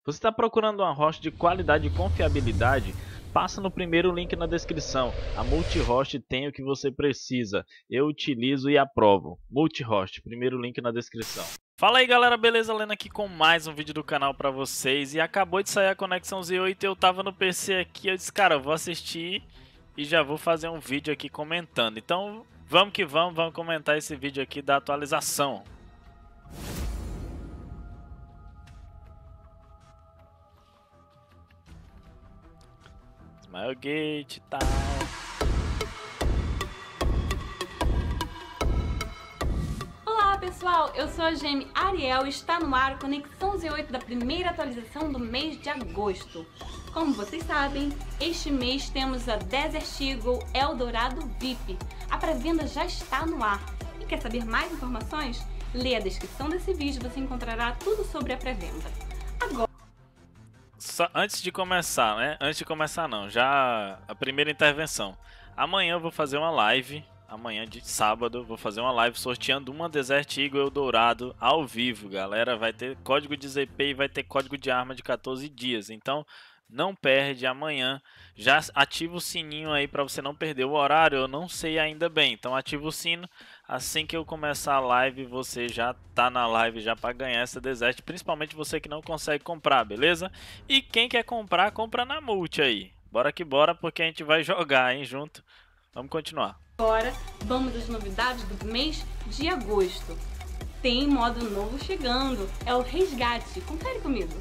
Você está procurando uma host de qualidade e confiabilidade? Passa no primeiro link na descrição. A Multihost tem o que você precisa. Eu utilizo e aprovo. Multihost, primeiro link na descrição. Fala aí galera, beleza? Lendo aqui com mais um vídeo do canal pra vocês. E acabou de sair a Conexão Z8 e eu tava no PC aqui. Eu disse, cara, eu vou assistir e já vou fazer um vídeo aqui comentando. Então vamos que vamos comentar esse vídeo aqui da atualização. Smilegate e tal. Olá pessoal, eu sou a Gemi Ariel e está no ar a Conexão Z8 da primeira atualização do mês de agosto. Como vocês sabem, este mês temos a Desert Eagle Eldorado VIP. A pré-venda já está no ar. E quer saber mais informações? Lê a descrição desse vídeo, você encontrará tudo sobre a pré-venda. Agora... Só antes de começar, né? Antes de começar não, já a primeira intervenção. Amanhã eu vou fazer uma live, amanhã de sábado, vou fazer uma live sorteando uma Desert Eagle Eldorado ao vivo, galera. Vai ter código de ZP e vai ter código de arma de 14 dias, então não perde amanhã. Já ativa o sininho aí para você não perder o horário, eu não sei ainda bem, então ativa o sino. Assim que eu começar a live, você já tá na live já para ganhar essa Desert, principalmente você que não consegue comprar, beleza? E quem quer comprar, compra na Multi aí. Bora que bora, porque a gente vai jogar, hein, junto. Vamos continuar. Agora, vamos às novidades do mês de agosto. Tem modo novo chegando, é o Resgate. Confere comigo.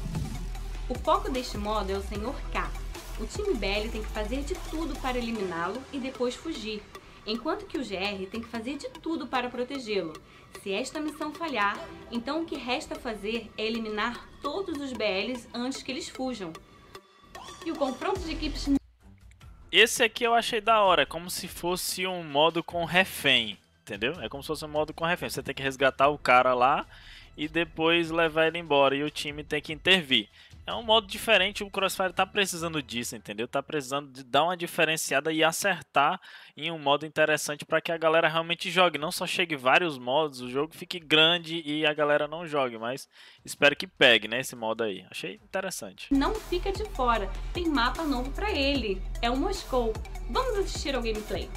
O foco deste modo é o Sr. K. O time BL tem que fazer de tudo para eliminá-lo e depois fugir, enquanto que o GR tem que fazer de tudo para protegê-lo. Se esta missão falhar, então o que resta fazer é eliminar todos os BLs antes que eles fujam. E o confronto de equipes... Esse aqui eu achei da hora, é como se fosse um modo com refém, entendeu? É como se fosse um modo com refém, você tem que resgatar o cara lá e depois levar ele embora e o time tem que intervir. É um modo diferente, o Crossfire tá precisando disso, entendeu? Tá precisando de dar uma diferenciada e acertar em um modo interessante para que a galera realmente jogue. Não só chegue vários modos, o jogo fique grande e a galera não jogue, mas espero que pegue, né, esse modo aí. Achei interessante. Não fica de fora, tem mapa novo para ele, é o Moscou. Vamos assistir ao gameplay.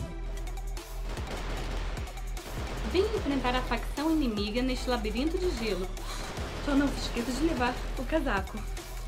Vem enfrentar a facção inimiga neste labirinto de gelo. Só não se esqueça de levar o casaco.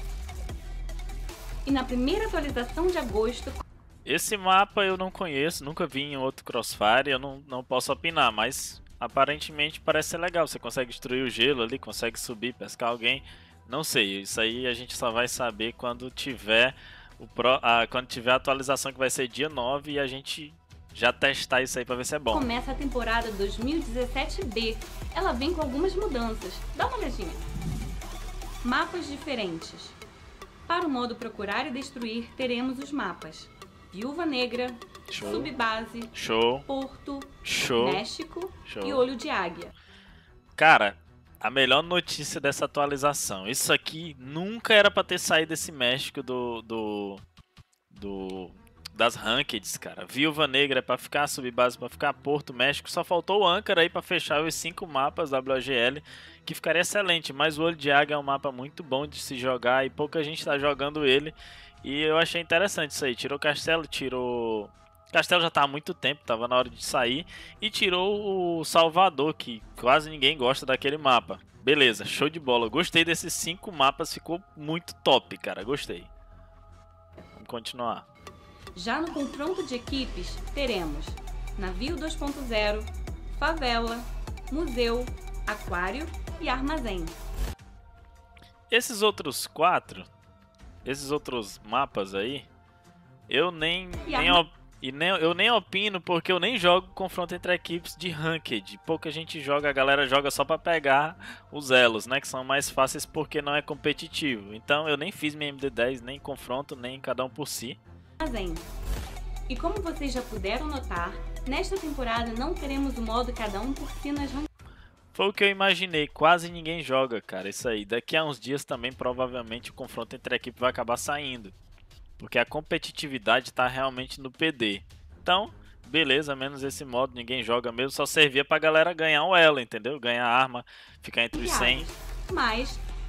E na primeira atualização de agosto... Esse mapa eu não conheço, nunca vi em outro Crossfire, eu não posso opinar, mas aparentemente parece ser legal. Você consegue destruir o gelo ali, consegue subir, pescar alguém. Não sei, isso aí a gente só vai saber quando tiver, quando tiver a atualização, que vai ser dia 9, e a gente já testar isso aí pra ver se é bom. Começa a temporada 2017B. Ela vem com algumas mudanças. Dá uma olhadinha. Mapas diferentes. Para o modo procurar e destruir, teremos os mapas Viúva Negra, Show. Subbase, Show. Porto, Show. México Show. e Olho de Águia. Cara, a melhor notícia dessa atualização. Isso aqui nunca era pra ter saído esse México das Rankeds, cara. Viúva Negra é pra ficar, Subbase pra ficar, Porto, México. Só faltou o Ankara aí pra fechar os 5 mapas WGL, que ficaria excelente. Mas o Olho de Águia é um mapa muito bom de se jogar e pouca gente tá jogando ele. E eu achei interessante isso aí. Tirou Castelo, tirou... Castelo já tá há muito tempo, tava na hora de sair. E tirou o Salvador, que quase ninguém gosta daquele mapa. Beleza, show de bola. Gostei desses 5 mapas, ficou muito top, cara. Gostei. Vamos continuar. Já no confronto de equipes, teremos Navio 2.0, Favela, Museu, Aquário e Armazém. Esses outros 4, esses outros mapas aí, eu nem opino, porque eu nem jogo confronto entre equipes de Ranked. Pouca gente joga, a galera joga só pra pegar os elos, né, que são mais fáceis porque não é competitivo. Então eu nem fiz minha MD10, nem confronto, nem cada um por si. E como vocês já puderam notar, nesta temporada não teremos o modo cada um por si nas ranqueadas. Foi o que eu imaginei, quase ninguém joga, cara, isso aí. Daqui a uns dias também provavelmente o confronto entre a equipe vai acabar saindo, porque a competitividade tá realmente no PD. Então, beleza, menos esse modo, ninguém joga mesmo, só servia pra galera ganhar um elo, entendeu? Ganhar arma, ficar entre os 100. Mas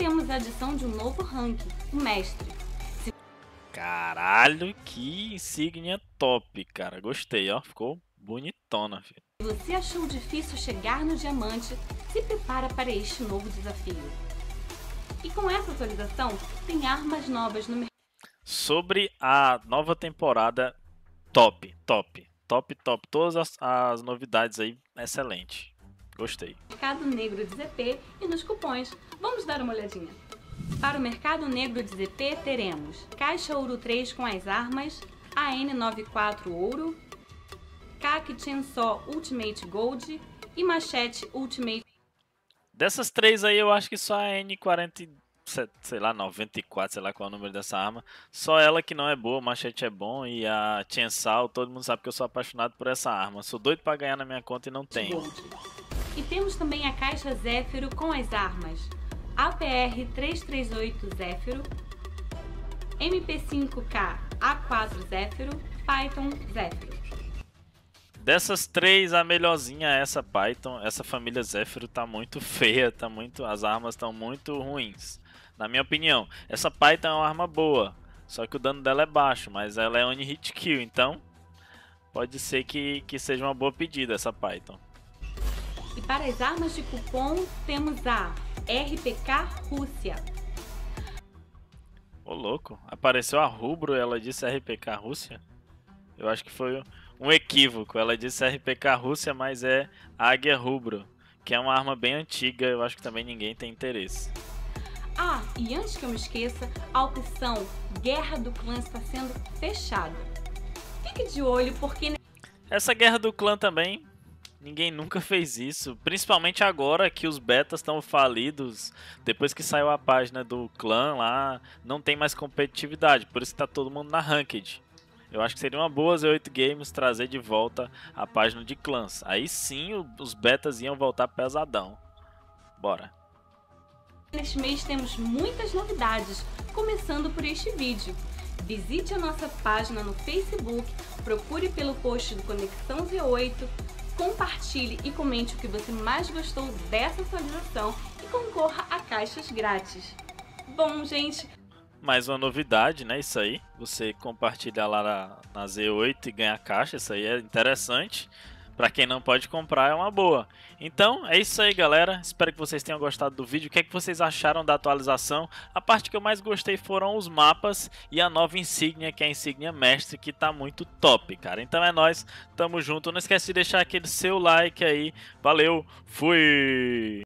temos a adição de um novo rank, o Mestre. Caralho, que insígnia top, cara. Gostei, ó. Ficou bonitona, filho. Se você achou difícil chegar no diamante, se prepara para este novo desafio. E com essa atualização, tem armas novas no Sobre a nova temporada, top. Todas as novidades aí, excelente. Gostei. Mercado Negro de ZP e nos cupons. Vamos dar uma olhadinha. Para o Mercado Negro de ZP teremos Caixa Ouro 3 com as armas, AN94 Ouro, CAC Chainsaw Ultimate Gold e Machete Ultimate. Dessas três aí, eu acho que só a N40, sei lá, 94, sei lá qual é o número dessa arma. Só ela que não é boa, o Machete é bom e a Chainsaw, todo mundo sabe que eu sou apaixonado por essa arma. Sou doido pra ganhar na minha conta e não tenho. Gold. E temos também a Caixa Zéfiro com as armas APR 338 Zéfiro, MP5K A4 Zéfiro, Python Zéfiro. Dessas três, a melhorzinha é essa Python. Essa família Zéfiro tá muito feia, as armas estão muito ruins. Na minha opinião, essa Python é uma arma boa, só que o dano dela é baixo, mas ela é one hit kill, então pode ser que seja uma boa pedida essa Python. E para as armas de cupom temos a RPK Rússia. Ô louco, apareceu a Rubro e ela disse RPK Rússia? Eu acho que foi um equívoco, ela disse RPK Rússia, mas é Águia Rubro, que é uma arma bem antiga, eu acho que também ninguém tem interesse. Ah, e antes que eu me esqueça, a opção Guerra do Clã está sendo fechada. Fique de olho porque... Essa Guerra do Clã também, ninguém nunca fez isso, principalmente agora que os betas estão falidos. Depois que saiu a página do clã lá, não tem mais competitividade, por isso que tá todo mundo na Ranked. Eu acho que seria uma boa Z8 Games trazer de volta a página de clãs. Aí sim os betas iam voltar pesadão. Bora. Neste mês temos muitas novidades, começando por este vídeo. Visite a nossa página no Facebook, procure pelo post do Conexão Z8, compartilhe e comente o que você mais gostou dessa atualização e concorra a caixas grátis. Bom, gente... Mais uma novidade, né? Isso aí. Você compartilhar lá na Z8 e ganhar caixa. Isso aí é interessante. Pra quem não pode comprar, é uma boa. Então, é isso aí, galera. Espero que vocês tenham gostado do vídeo. O que é que vocês acharam da atualização? A parte que eu mais gostei foram os mapas e a nova insígnia, que é a insígnia mestre, que tá muito top, cara. Então é nóis. Tamo junto. Não esquece de deixar aquele seu like aí. Valeu. Fui!